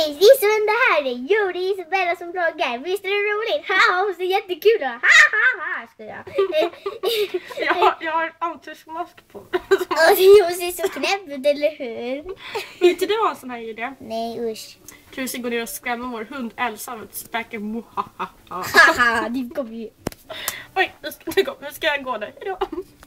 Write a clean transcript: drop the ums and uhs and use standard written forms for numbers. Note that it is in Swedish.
Hej, det här är Jo, det är Isabella som vloggar. Visst är det roligt? Haha, hon ser jättekul. Haha, ska jag. Jag har en ansiktsmask på. Hon ser så knäpp ut, eller hur? Vill inte du ha en sån här idé? Nej, usch. Tror du ska gå ner och skrämma vår hund Elsa med ett späke? Haha, det kommer ju. Oj, nu ska jag gå där. Hejdå.